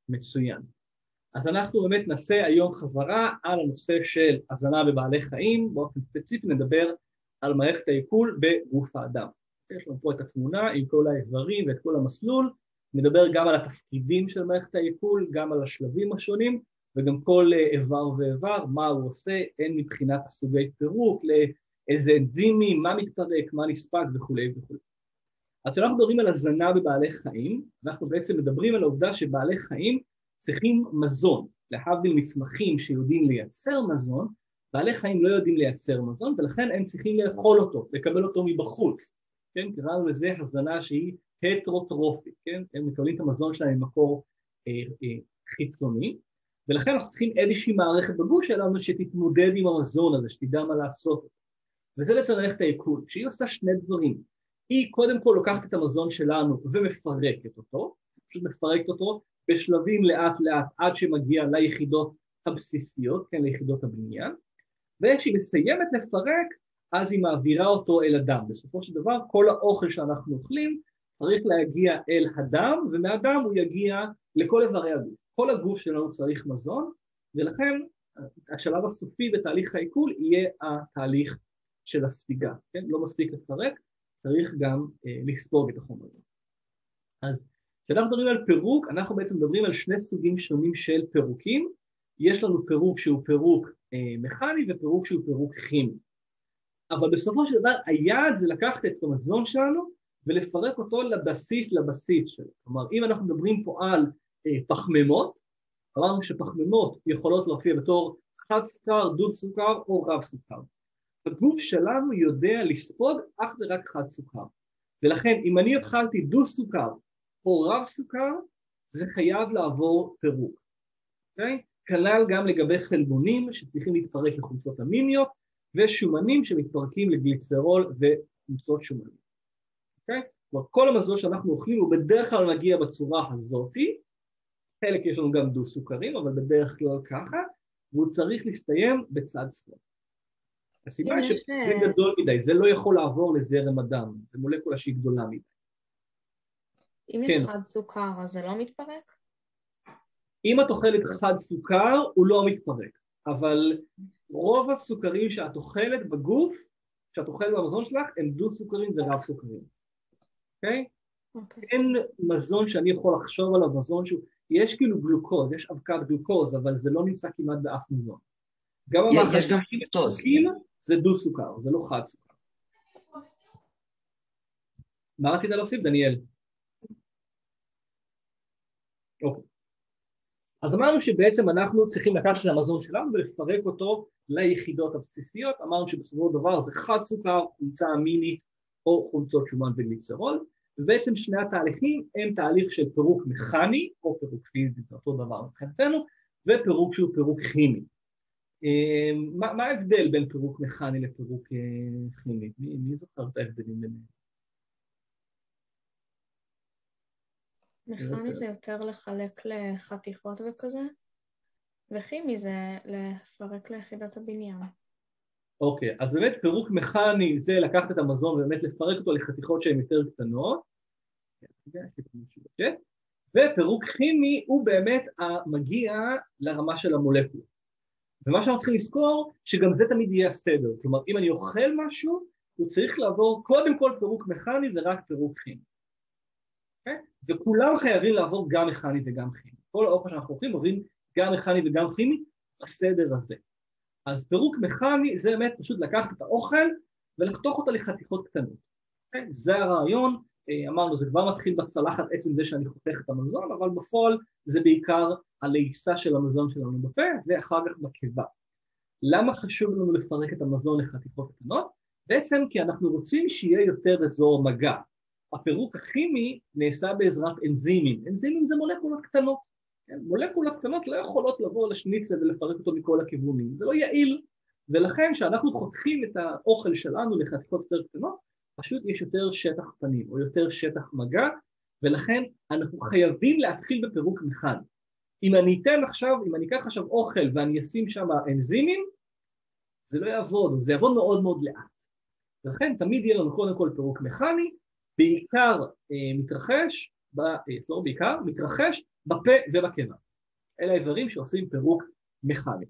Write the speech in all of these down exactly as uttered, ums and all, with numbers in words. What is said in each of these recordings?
מצוין. אז אנחנו באמת נעשה היום חזרה על הנושא של הזנה בבעלי חיים, באופן ספציפי נדבר על מערכת העיכול בגוף האדם. יש לנו פה את התמונה עם כל האיברים ואת כל המסלול, נדבר גם על התפקידים של מערכת העיכול, גם על השלבים השונים, וגם כל איבר ואיבר, מה הוא עושה, הן מבחינת הסוגי פירוק, לאיזה אנזימים, מה מתפרק, מה נספק וכו' וכו'. אז כשאנחנו מדברים על הזנה בבעלי חיים, אנחנו בעצם מדברים על העובדה שבעלי חיים צריכים מזון, להבדיל מצמחים שיודעים לייצר מזון, בעלי חיים לא יודעים לייצר מזון, ולכן הם צריכים לאכול אותו, לקבל אותו מבחוץ, כן? קראנו לזה הזנה שהיא הטרוטרופית, כן? הם מקבלים את המזון שלהם ממקור אה, אה, חיצוני, ולכן אנחנו צריכים איזושהי מערכת בגוף שלנו שתתמודד עם המזון הזה, שתדע מה לעשות. וזה בעצם מערכת העיכול, שהיא עושה שני דברים. היא קודם כל לוקחת את המזון שלנו ומפרקת אותו, פשוט מפרקת אותו בשלבים לאט לאט עד שמגיע ליחידות הבסיסיות, כן, ליחידות הבניין, וכשהיא מסיימת לפרק, אז היא מעבירה אותו אל הדם. בסופו של דבר, כל האוכל שאנחנו אוכלים צריך להגיע אל הדם, ומהדם הוא יגיע לכל איברי הגוף. כל הגוף שלנו צריך מזון, ולכן השלב הסופי בתהליך העיכול יהיה התהליך של הספיגה. כן? לא מספיק לפרק, צריך גם אה, לספוג את החומר. אז כשאנחנו מדברים על פירוק, אנחנו בעצם מדברים על שני סוגים שונים של פירוקים. יש לנו פירוק שהוא פירוק אה, מכני ופירוק שהוא פירוק כימי. אבל בסופו של דבר היעד זה לקחת את המזון שלנו ולפרק אותו לבסיס לבסיס שלו. כלומר, אם אנחנו מדברים פה על אה, פחמימות, אמרנו שפחמימות יכולות להופיע בתור חד סוכר, דוד סוכר או רב סוכר. הגוף שלנו יודע לספוג אך ורק חד סוכר. ולכן אם אני התחלתי דוד סוכר או רב סוכר, זה חייב לעבור פירוק. אוקיי? כלל גם לגבי חלבונים שצריכים להתפרק לחומצות אמיניות, ושומנים שמתפרקים לגליצרול וחומצות שומנים. אוקיי? כלומר, כל המזון שאנחנו אוכלים הוא בדרך כלל מגיע בצורה הזאת, חלק יש לנו גם דו סוכרים, אבל בדרך כלל ככה, והוא צריך להסתיים בצד שמאל. הסיבה היא שזה גדול מדי, זה לא יכול לעבור לזרם הדם, זה מולקולה שהיא גדולה מדי. אם יש חד סוכר, אז זה לא מתפרק? אם את אוכלת חד סוכר, הוא לא מתפרק, אבל רוב הסוכרים שאת אוכלת בגוף, שאת אוכלת במזון שלך, הם דו סוכרים ורב סוכרים. אוקיי? Okay? אין מזון שאני יכול לחשוב עליו, מזון שהוא, יש כאילו גלוקוז, יש אבקת גלוקוז, אבל זה לא נמצא כמעט באף מזון. גם יש גם פרוקטוז. זה דו סוכר, זה לא חד סוכר. מה רצית להוסיף, דניאל? אוקיי. אז אמרנו שבעצם אנחנו צריכים לקחת את המזון שלנו ולפרק אותו ליחידות הבסיסיות. אמרנו שבסופו של דבר זה חד סוכר, חומצה אמינית או חומצות שומן וגליצרול, ובעצם שני התהליכים הם תהליך של פירוק מכני או פירוק פיזי, זה אותו דבר מבחינתנו, ופירוק שהוא פירוק כימי. מה, מה ההבדל בין פירוק מכני לפירוק כימי? מי, מי זוכר את ההבדלים ביניהם? מכני זה יותר לחלק לחתיכות וכזה, וכימי זה לפרק ליחידת הבניין. אוקיי, אז באמת פירוק מכני זה לקחת את המזון ובאמת לפרק אותו לחתיכות שהן יותר קטנות, ופירוק כימי הוא באמת מגיע לרמה של המולקולה. ומה שאנחנו צריכים לזכור, שגם זה תמיד יהיה הסדר. כלומר, אם אני אוכל משהו, הוא צריך לעבור קודם כל פירוק מכני ורק פירוק כימי. Okay? וכולם חייבים לעבור גם מכני וגם כימי. כל האוכל שאנחנו אוכלים עוברים גם מכני וגם כימי בסדר הזה. אז פירוק מכני זה באמת פשוט לקחת את האוכל ולחתוך אותו לחתיכות קטנות. Okay? זה הרעיון, אמרנו, זה כבר מתחיל בצלחת עצם זה שאני חותך את המזון, אבל בפועל זה בעיקר הלעיסה של המזון שלנו בפה ואחר כך בקיבה. למה חשוב לנו לפרק את המזון לחתיכות קטנות? בעצם כי אנחנו רוצים שיהיה יותר אזור מגע. הפירוק הכימי נעשה בעזרת אנזימים. אנזימים זה מולקולות קטנות. כן? מולקולות קטנות לא יכולות לבוא לשניצל ולפרק אותו מכל הכיוונים. זה לא יעיל. ולכן כשאנחנו חותכים את האוכל שלנו לחתיכות יותר קטנות, פשוט יש יותר שטח פנים או יותר שטח מגע, ולכן אנחנו חייבים להתחיל בפירוק מכני. אם אני אתן עכשיו, אם אני אקח עכשיו אוכל ואני אשים שם אנזימים, זה לא יעבוד, זה יעבוד מאוד מאוד לאט. ולכן תמיד יהיה לנו קודם כל פירוק מכני, בעיקר אה, מתרחש בפלור בעיקר, מתרחש בפה ובקיבה. אלה האיברים שעושים פירוק מכני.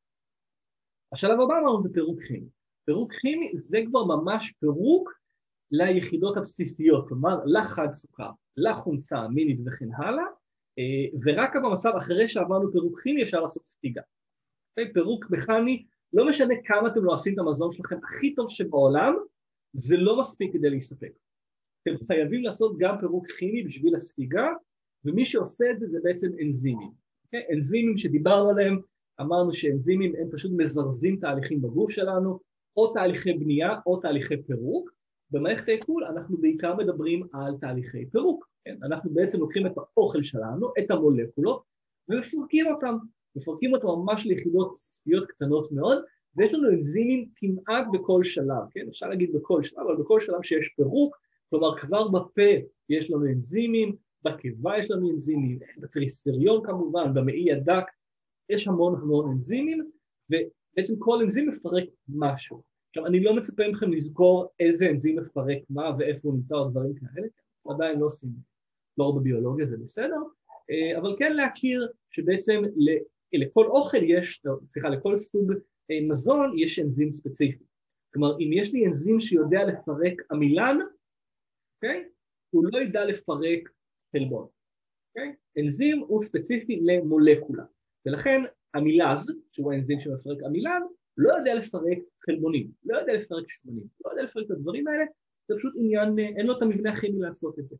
השלב הבא אמרנו זה פירוק כימי. פירוק כימי זה כבר ממש פירוק ליחידות הבסיסיות, כלומר לחד סוכר, לחומצה אמינית וכן הלאה, ורק במצב אחרי שעברנו פירוק כימי אפשר לעשות ספיגה. פירוק מכני, לא משנה כמה אתם לא עושים את המזון שלכם הכי טוב שבעולם, זה לא מספיק כדי להסתפק. אתם חייבים לעשות גם פירוק כימי בשביל הספיגה, ומי שעושה את זה זה בעצם אנזימים. אנזימים שדיברנו עליהם, אמרנו שאנזימים הם פשוט מזרזים תהליכים בגוף שלנו, או תהליכי בנייה או תהליכי פירוק. במערכת העיכול אנחנו בעיקר מדברים על תהליכי פירוק. כן? אנחנו בעצם לוקחים את האוכל שלנו, את המולקולות, ומפרקים אותם. מפרקים אותם ממש ליחידות בסיסיות קטנות מאוד, ויש לנו אנזימים כמעט בכל שלב. כן? אפשר להגיד בכל שלב, אבל בכל שלב שיש פירוק, כלומר כבר בפה יש לנו אנזימים, בקיבה יש לנו אנזימים, בטריסטריון כמובן, במעי הדק, יש המון המון אנזימים, ובעצם כל אנזים מפרק משהו. עכשיו, אני לא מצפה מכם לזכור איזה אנזים מפרק מה ואיפה הוא נמצא או דברים כאלה, עדיין לא עושים, לא בביולוגיה זה בסדר, אבל כן להכיר שבעצם לכל אוכל יש, סליחה, לכל סוג מזון יש אנזים ספציפי. כלומר, אם יש לי אנזים שיודע לפרק עמילן, אוקיי? הוא לא ידע לפרק חלבון. אוקיי? אנזים הוא ספציפי למולקולה, ולכן עמילז, שהוא האנזים שמפרק עמילן, לא יודע לפרק חלבונים, לא יודע לפרק שמנים, לא יודע לפרק את הדברים האלה, זה פשוט עניין, אין לו את המבנה הכימי לעשות את זה.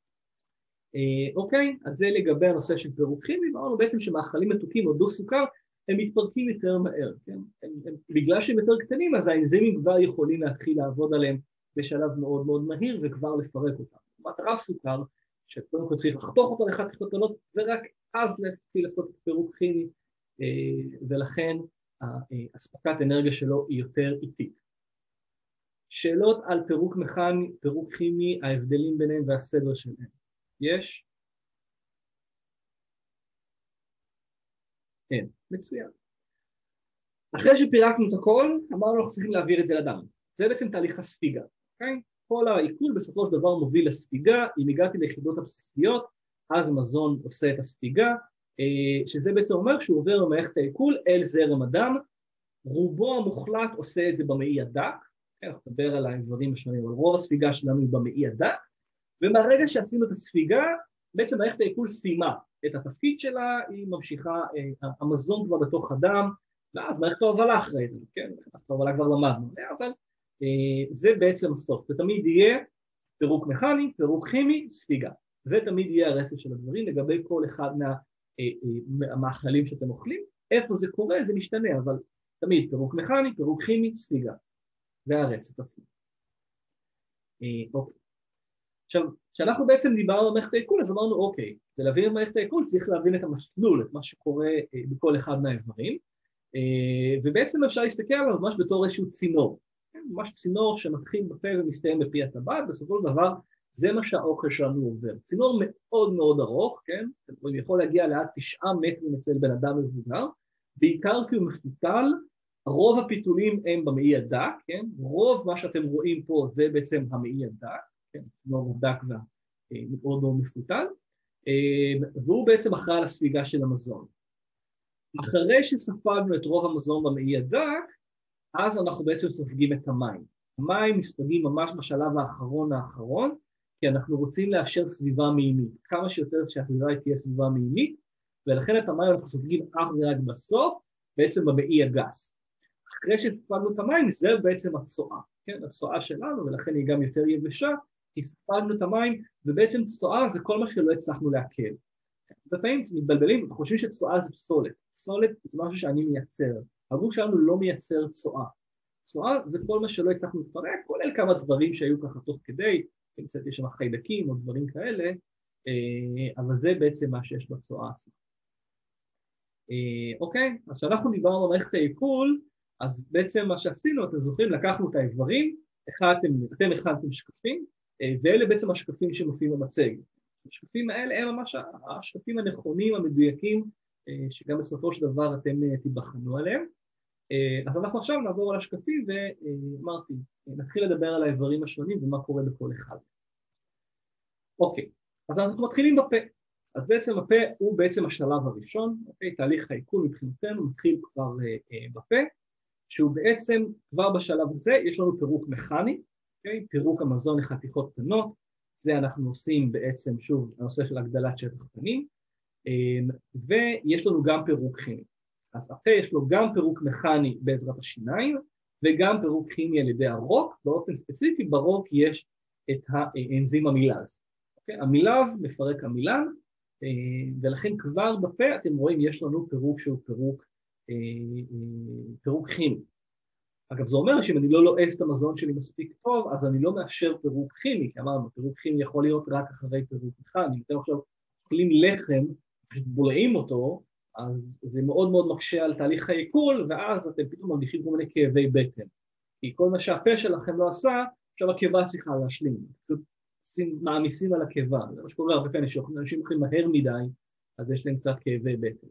אוקיי, אז זה לגבי הנושא של פירוק כימי, ואמרנו בעצם שמאכלים מתוקים או דו סוכר, הם מתפרקים יותר מהר, כן? הם, הם, בגלל שהם יותר קטנים, אז האנזימים כבר יכולים להתחיל לעבוד עליהם בשלב מאוד מאוד מהיר וכבר לפרק אותם. זאת רב סוכר, שקודם כל צריך לחתוך אותו לחתיכות קטנות, ורק אז להתחיל לעשות את פירוק כימי, ולכן הספקת אנרגיה שלו היא יותר איטית. שאלות על פירוק מכני, פירוק כימי, ההבדלים ביניהם והסדר שלהם. יש? כן, מצוין. אחרי שפירקנו את הכל, אמרנו אנחנו צריכים להעביר את זה לדם. זה בעצם תהליך הספיגה. Okay? כל העיכול בסופו של דבר מוביל לספיגה, אם הגעתי ליחידות הבסיסיות, אז המזון עושה את הספיגה, שזה בעצם אומר שהוא עובר במערכת העיכול אל זרם הדם, רובו המוחלט עושה את זה במעי הדק, אנחנו נדבר על האיברים השונים, אבל רוב הספיגה שלנו היא במעי הדק, ומהרגע שעשינו את הספיגה, בעצם מערכת העיכול סיימה את התפקיד שלה, היא ממשיכה, המזון כבר בתוך הדם, ואז מערכת ההובלה אחרי זה, כן? מערכת ההובלה כבר למדנו, אבל זה בעצם הסוף, זה תמיד יהיה פירוק מכני, פירוק כימי, ספיגה, זה תמיד יהיה הרצף של הדברים, לגבי כל אחד מהמאכלים שאתם אוכלים, איפה זה קורה זה משתנה, אבל תמיד פירוק מכני, פירוק כימי, ספיגה, זה הרצף עצמו. אוקיי. עכשיו, כשאנחנו בעצם דיברנו על מערכת העיכול, אז אמרנו, אוקיי, כדי להבין את מערכת העיכול צריך להבין את המסלול, את מה שקורה בכל אחד מהאיברים, ובעצם אפשר להסתכל עליו ממש בתור איזשהו צינור, ממש צינור שמתחיל בפה ומסתיים בפי הטבעת, בסופו של דבר זה מה שהאוכל שלנו עובר. צינור מאוד מאוד ארוך, כן? הוא יכול להגיע לעד תשעה מטרים אצל בן אדם מבוגר, בעיקר כי הוא מפותל, רוב הפיתולים הם במעי הדק, כן? רוב מה שאתם רואים פה זה בעצם המעי הדק, כן? צינור דק ומאוד מאוד מפותל, והוא בעצם אחראי על הספיגה של המזון. אחרי שספגנו את רוב המזון במעי הדק, אז אנחנו בעצם סופגים את המים. המים מספגים ממש בשלב האחרון האחרון, כי אנחנו רוצים לאפשר סביבה מימית, כמה שיותר שהסביבה תהיה סביבה מימית, ולכן את המים אנחנו סופגים אך ורק בסוף, בעצם במעי הגס. אחרי שספגנו את המים, זה בעצם הצואה, כן? הצואה שלנו, ולכן היא גם יותר יבשה, כי ספגנו את המים, ובעצם צואה זה כל מה שלא הצלחנו להקל. בפעמים מתבלבלים, אנחנו חושבים שצואה זה פסולת. פסולת זה משהו שאני מייצר. הגוף שלנו לא מייצר צואה. צואה זה כל מה שלא הצלחנו לפרק, כולל כמה דברים שהיו ככה תוך כדי, קצת יש שם חיידקים או דברים כאלה, אבל זה בעצם מה שיש בצואה עצמה. אוקיי, אז כשאנחנו דיברנו על מערכת העיכול, אז בעצם מה שעשינו, אתם זוכרים, לקחנו את האיברים, אתם הכנתם שקפים, ואלה בעצם השקפים שמופיעים במצגת. השקפים האלה הם ממש השקפים הנכונים, המדויקים, שגם בסופו של דבר אתם תיבחנו עליהם. אז אנחנו עכשיו נעבור על השקפים, ואמרתי, נתחיל לדבר על האיברים השונים ומה קורה בכל אחד. אוקיי, אז אנחנו מתחילים בפה. אז בעצם הפה הוא בעצם השלב הראשון, אוקיי? תהליך העיכול מבחינתנו מתחיל כבר אה, אה, בפה, שהוא בעצם כבר בשלב הזה יש לנו פירוק מכני, אוקיי? פירוק המזון לחתיכות קטנות, זה אנחנו עושים בעצם שוב הנושא של הגדלת שטח פנים, אה, ויש לנו גם פירוק כימי. אז הפה יש לו גם פירוק מכני בעזרת השיניים, וגם פירוק כימי על ידי הרוק, באופן ספציפי ברוק יש את האנזים המילאז. אוקיי? המילאז מפרק המילן, ולכן כבר בפה אתם רואים יש לנו פירוק שהוא פירוק, פירוק כימי. אגב זה אומר שאם אני לא לועס את המזון שלי מספיק טוב, אז אני לא מאפשר פירוק כימי, כי אמרנו פירוק כימי יכול להיות רק אחרי פירוק מכני, אם אתם עכשיו אוכלים לחם, פשוט בולעים אותו, אז זה מאוד מאוד מקשה על תהליך העיכול, ואז אתם פתאום מרגישים כל מיני כאבי בטן. כי כל מה שהפה שלכם לא עשה, עכשיו הקיבה צריכה להשלים. פשוט מעמיסים על הקיבה. זה מה שקורה הרבה פעמים, שאנשים הולכים מהר מדי, אז יש להם קצת כאבי בטן.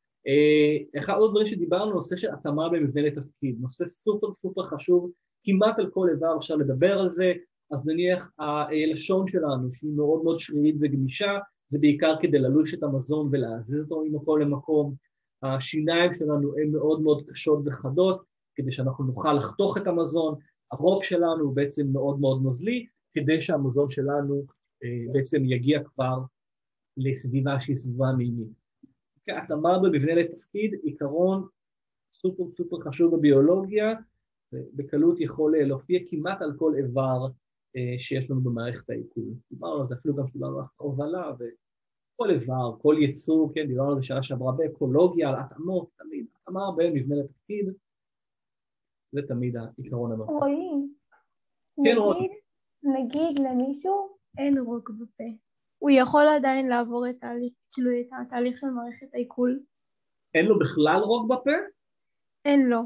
אחד עוד דברים שדיברנו, נושא של התאמה במבנה לתפקיד. נושא סופר סופר חשוב, כמעט על כל איבר אפשר לדבר על זה, אז נניח הלשון שלנו, שהיא מאוד מאוד שרירית וגמישה, זה בעיקר כדי ללוש את המזון ולהזיז אותו ממקום למקום. השיניים שלנו הן מאוד מאוד קשות וחדות, כדי שאנחנו נוכל לחתוך את המזון. הרוק שלנו הוא בעצם מאוד מאוד נוזלי, כדי שהמזון שלנו אה, בעצם יגיע כבר לסביבה שהיא סביבה מימית. התאמה במבנה לתפקיד, עיקרון סופר סופר חשוב בביולוגיה, בקלות יכול להופיע כמעט על כל איבר אה, שיש לנו במערכת העיכול. דיברנו על זה, אפילו גם דיברנו על הובלה, וכל איבר, כל יצור, כן, דיברנו על זה שעה שעברה באקולוגיה, על התאמות, תמיד, התאמה במבנה לתפקיד, זה תמיד העיקרון המרכזי. רואי, כן, רואי. נגיד למישהו אין רוק בפה. הוא יכול עדיין לעבור את התהליך, כאילו את התהליך של מערכת העיכול? אין לו בכלל רוק בפה? אין לו.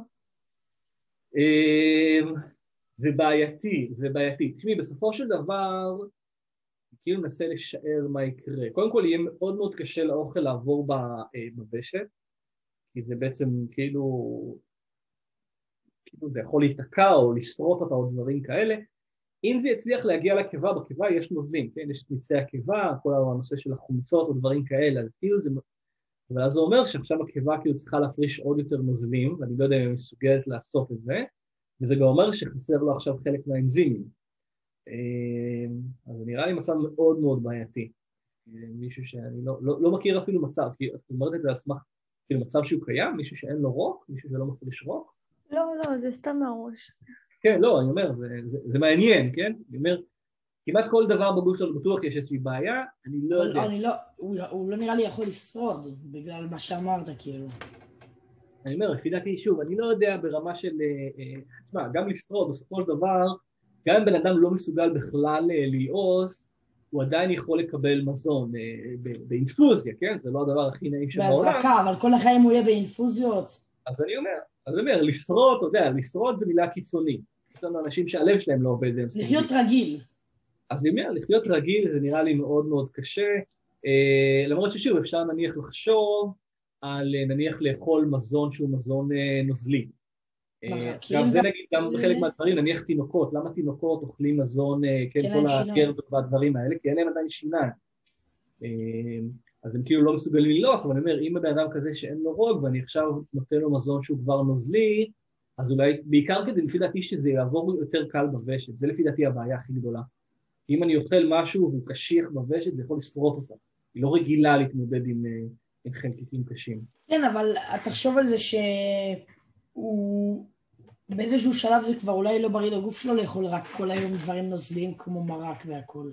זה בעייתי, זה בעייתי. תשמעי, בסופו של דבר, כאילו ננסה לשער מה יקרה. קודם כל יהיה מאוד מאוד קשה לאוכל לעבור בוושת, כי זה בעצם כאילו, כאילו זה יכול להתקע או לשרוט אותה או דברים כאלה. אם זה יצליח להגיע לקיבה, בקיבה יש נוזלים, כן? יש את מיצי הקיבה, כל הנושא של החומצות או דברים כאלה, אז כאילו זה... אבל אז זה אומר שעכשיו הקיבה כאילו צריכה להפריש עוד יותר נוזלים, ואני לא יודע אם היא מסוגלת לעשות את זה, וזה גם אומר שחסר לו עכשיו חלק מהאנזימים. אז נראה לי מצב מאוד מאוד בעייתי. מישהו שאני לא, לא, לא מכיר אפילו מצב, כי את אומרת את זה על סמך, כאילו מצב שהוא קיים, מישהו שאין לו רוק, מישהו שלא מפריש רוק. לא, לא, זה סתם מהראש. כן, לא, אני אומר, זה, זה, זה מעניין, כן? אני אומר, כמעט כל דבר בגוף שלנו בטוח יש איזושהי בעיה, אני לא יודע. אני לא, הוא, הוא לא נראה לי יכול לשרוד, בגלל מה שאמרת, כאילו. אני אומר, לפי דעתי, שוב, אני לא יודע ברמה של, תשמע, גם לשרוד, בסופו של דבר, גם אם בן אדם לא מסוגל בכלל ללעוס, הוא עדיין יכול לקבל מזון באינפוזיה, כן? זה לא הדבר הכי נעים שבעולם. בהזרקה, אבל כל החיים הוא יהיה באינפוזיות. אז אני אומר, אז אני אומר, לשרוד, אתה יודע, לשרוד זה מילה קיצונית. יש לנו אנשים שהלב שלהם לא עובד. לחיות רגיל. אז אני אומר, לחיות רגיל זה נראה לי מאוד מאוד קשה, אה, למרות ששוב, אפשר נניח לחשוב על נניח לאכול מזון שהוא מזון אה, נוזלי. אה, גם זה נגיד גם בחלק מהדברים, נניח תינוקות, למה תינוקות אוכלים מזון, אה, כן, כל הגרב והדברים האלה, כי אין להם עדיין שיניים. אה, אז הם כאילו לא מסוגלים ללעוס, אבל אני אומר, אם הבן אדם כזה שאין לו רוג, ואני עכשיו נותן לו מזון שהוא כבר נוזלי, אז אולי, בעיקר כדי לפי דעתי שזה יעבור יותר קל בוושת, זה לפי דעתי הבעיה הכי גדולה. אם אני אוכל משהו והוא קשיח בוושת, זה יכול לשרוט אותה. היא לא רגילה להתמודד עם, עם חלקיקים קשים. כן, אבל תחשוב על זה שהוא, באיזשהו שלב זה כבר אולי לא בריא לגוף שלו לאכול רק כל היום דברים נוזליים כמו מרק והכל.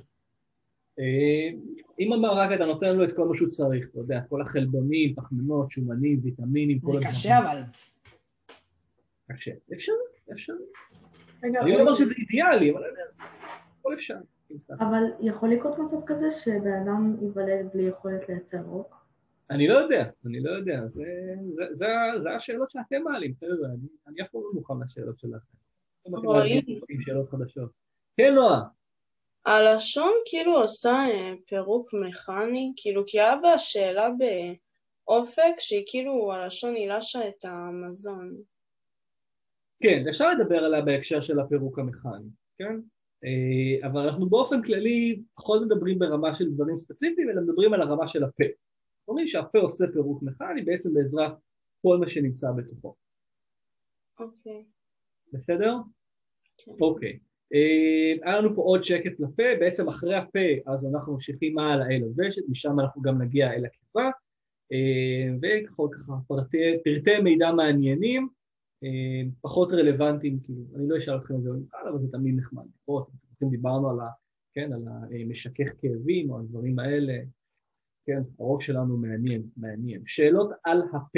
עם המרק אתה נותן לו את כל מה שהוא צריך, אתה יודע, כל החלבונים, פחמימות, שומנים, ויטמינים, כל זה קשה אבל. קשה, אפשר, אפשר. אני לא אומר שזה אידיאלי, אבל אני אומר, הכל אפשר. אבל יכול לקרות מצב כזה שבן אדם ייוולד בלי יכולת לייצר רוק? אני לא יודע, אני לא יודע, זה, זה, זה, זה השאלות שאתם מעלים, חבר'ה, אני, אני אף פעם לא מוכן לשאלות שלכם. רואי. שאלות חדשות. כן, נועה. הלשון כאילו עושה פירוק מכני, כאילו כי היה בה שאלה באופק שהיא כאילו הלשון הילשה את המזון. כן, אפשר לדבר עליה בהקשר של הפירוק המכני, כן? אבל אנחנו באופן כללי פחות מדברים ברמה של דברים ספציפיים, אלא מדברים על הרמה של הפה. אומרים שהפה עושה פירוק מכני בעצם בעזרת כל מה שנמצא בתוכו. אוקיי. בסדר? כן. אוקיי. היה לנו פה עוד שקף לפה, בעצם אחרי הפה אז אנחנו ממשיכים מעלה אל הוושת, משם אנחנו גם נגיע אל הקיבה, וככה ככה פרטי, פרטי מידע מעניינים, פחות רלוונטיים, כאילו, אני לא אשאל אתכם את זה במקרה, אבל זה תמיד נחמד. פה, אתם דיברנו על, ה, כן, על המשכך כאבים או הדברים האלה, כן, הראש שלנו מעניין, מעניין. שאלות על הפה.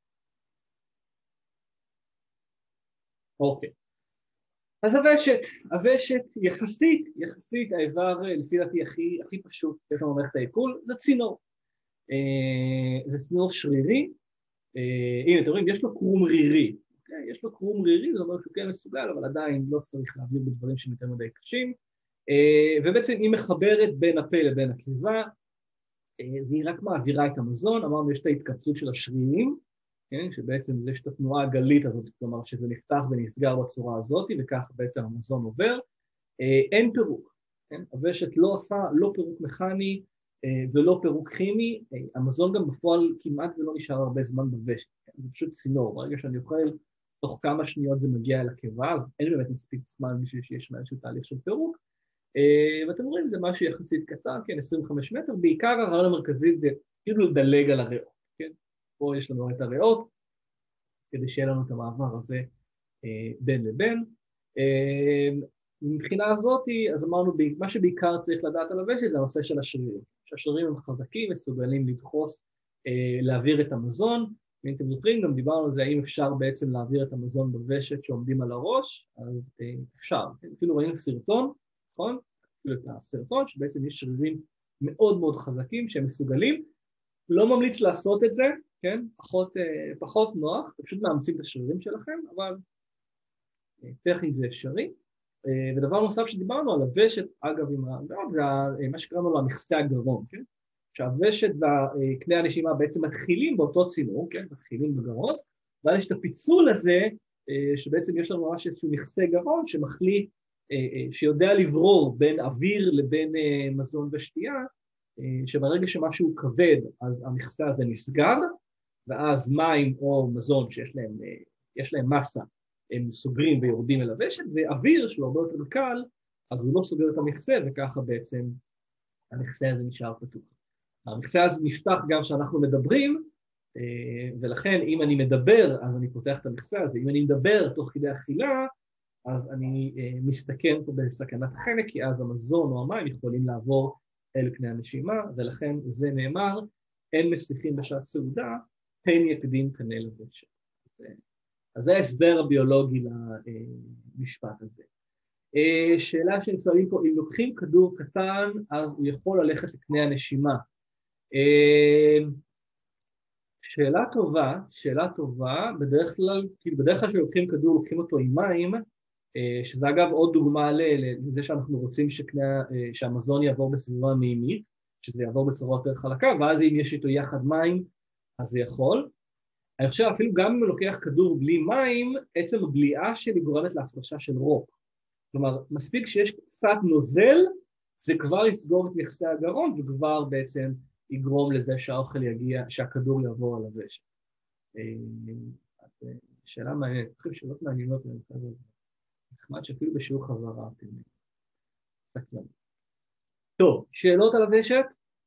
אוקיי. אז הוושת, הוושת יחסית, יחסית האיבר לפי דעתי הכי, הכי פשוט, יש לנו מערכת העיכול, זה צינור. זה צינור שרירי, הנה, אתם רואים, יש לו קרום רירי, יש לו קרום רירי, זה אומר שהוא כן מסוגל, אבל עדיין לא צריך להעביר בדברים שהם יותר מדי קשים, ובעצם היא מחברת בין הפה לבין הקיבה, והיא רק מעבירה את המזון, אמרנו, יש את ההתכנסות של השרירים, כן, שבעצם יש את התנועה הגלית הזאת, כלומר שזה נפתח ונסגר בצורה הזאת, וכך בעצם המזון עובר, אין פירוק, כן? הוושת לא עושה לא פירוק מכני ולא פירוק כימי, המזון גם בפועל כמעט ולא נשאר הרבה זמן בוושת, כן? זה פשוט צינור, ברגע שאני אוכל, תוך כמה שניות זה מגיע אל הקיבה, אז אין באמת מספיק זמן בשביל שיש איזשהו תהליך של פירוק, ואתם רואים, זה משהו יחסית קצר, כן, עשרים וחמישה מטר, בעיקר הרעיון המרכזי זה כאילו לדלג על הריאות, כן? פה יש לנו את הריאות, כדי שיהיה לנו את המעבר הזה בין לבין. מבחינה הזאת, אז אמרנו, מה שבעיקר צריך לדעת על הוושת זה הנושא של השרירים. שהשרירים הם חזקים, מסוגלים לדחוס, להעביר את המזון, ואם אתם זוכרים, גם דיברנו על זה, האם אפשר בעצם להעביר את המזון בוושת שעומדים על הראש, אז אפשר. אפילו ראינו סרטון, נכון? אפילו את הסרטון, שבעצם יש שרירים מאוד מאוד חזקים שהם מסוגלים. לא ממליץ לעשות את זה, כן? פחות, פחות נוח, פשוט מאמצים את השרירים שלכם, אבל טכנית זה אפשרי. ודבר נוסף שדיברנו על הוושת, אגב, עם הגרון, זה מה שקראנו לו המכסה הגרון, כן? שהוושת וכלי הנשימה בעצם מתחילים באותו צינור, כן? מתחילים בגרון, ואז יש את הפיצול הזה, שבעצם יש לנו ממש איזשהו מכסה גרון שמחליט, שיודע לברור בין אוויר לבין מזון ושתייה, שברגע שמשהו כבד, אז המכסה הזה נסגר, ואז מים או מזון שיש להם, יש להם מסה, הם סוגרים ויורדים אל הוושת, ואוויר שהוא הרבה יותר קל, אז הוא לא סוגר את המכסה, וככה בעצם המכסה הזה נשאר פתוח. המכסה הזה נפתח גם כשאנחנו מדברים, ולכן אם אני מדבר, אז אני פותח את המכסה הזה, אם אני מדבר תוך כדי אכילה, אז אני מסתכן פה בסכנת חנק, כי אז המזון או המים יכולים לעבור אל קנה הנשימה, ולכן זה נאמר, אין משיחים בשעת סעודה, פן יקדים קנה לוושת. אז זה ההסבר הביולוגי למשפט הזה. שאלה שנשאלים פה, אם לוקחים כדור קטן, אז הוא יכול ללכת לקנה הנשימה. שאלה טובה, שאלה טובה, בדרך כלל, כאילו בדרך כלל שלוקחים כדור, לוקחים אותו עם מים, שזה אגב עוד דוגמה לזה שאנחנו רוצים שקנה, שהמזון יעבור בסביבה מימית, שזה יעבור בצורה יותר חלקה, ואז אם יש איתו יחד מים, אז זה יכול. אני חושב אפילו גם אם הוא לוקח כדור בלי מים, עצם הבליעה שלי גורמת להפרשה של רוק. כלומר, מספיק שיש קצת נוזל, זה כבר יסגור את מכסה הגרון, וכבר בעצם יגרום לזה שהאוכל יגיע, שהכדור יעבור על הוושת. אז שאלה מעניינת, אני חושב שאלות מעניינות, נחמד שאפילו בשיעור חזרה אתם סקלנים. טוב, שאלות על הוושת?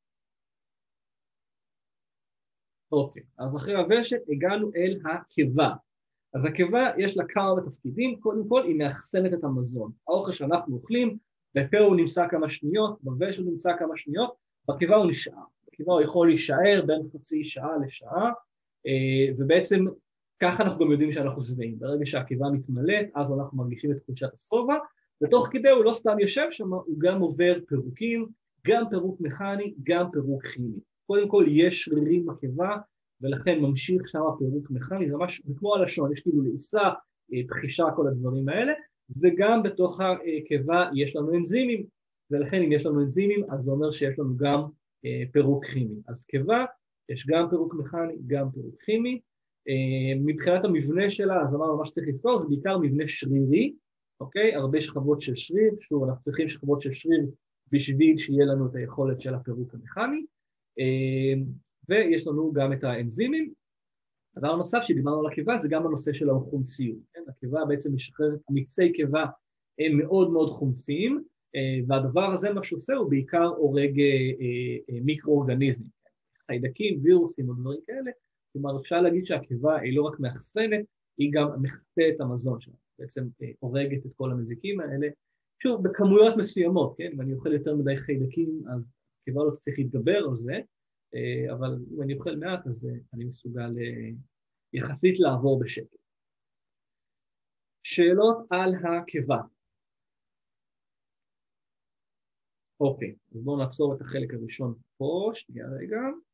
אוקיי, אז אחרי הוושת הגענו אל הקיבה. אז הקיבה יש לה כמה תפקידים, קודם כל היא מאחסנת את המזון. האוכל שאנחנו אוכלים, בפה הוא נמצא כמה שניות, בוושת הוא נמצא כמה שניות, בקיבה הוא נשאר. בקיבה הוא יכול להישאר בין חצי שעה לשעה, ובעצם ככה אנחנו גם יודעים שאנחנו שבעים. ברגע שהקיבה מתמלאת, אז אנחנו מרגישים את תחושת השובע, ותוך כדי הוא לא סתם יושב שם, הוא גם עובר פירוקים, גם פירוק מכני, גם פירוק כימי. קודם כל יש שרירים בקיבה, ולכן ממשיך שם פירוק מכני, זה ממש, זה כמו הלשון, יש כאילו לעיסה, פחישה, כל הדברים האלה, וגם בתוך הקיבה יש לנו אנזימים, ולכן אם יש לנו אנזימים, אז זה אומר שיש לנו גם פירוק כימי. אז קיבה, יש גם פירוק מכני, גם פירוק כימי. מבחינת המבנה שלה, אז אמרנו מה שצריך לזכור, זה בעיקר מבנה שרירי, אוקיי? הרבה שכבות של שריב, שוב, אנחנו צריכים שכבות של שריב בשביל שיהיה לנו את היכולת של הפירוק המכני, ויש לנו גם את האנזימים. הדבר נוסף שדיברנו על הקיבה זה גם הנושא של החומציות. כן? הקיבה בעצם משחררת מיצי קיבה הם מאוד מאוד חומציים, והדבר הזה מה שעושה הוא בעיקר הורג מיקרואורגניזמים, חיידקים, וירוסים או דברים כאלה. כלומר אפשר להגיד שהקיבה היא לא רק מאחסנת, היא גם מחטא את המזון שלה, בעצם הורגת את כל המזיקים האלה, שוב בכמויות מסוימות, כן? אם אני אוכל יותר מדי חיידקים אז הקיבה לא צריך להתגבר על זה, אבל אם אני אוכל מעט אז אני מסוגל יחסית לעבור בשקט. שאלות על הקיבה. אוקיי, אז בואו נעצור את החלק הראשון פה, שנייה רגע.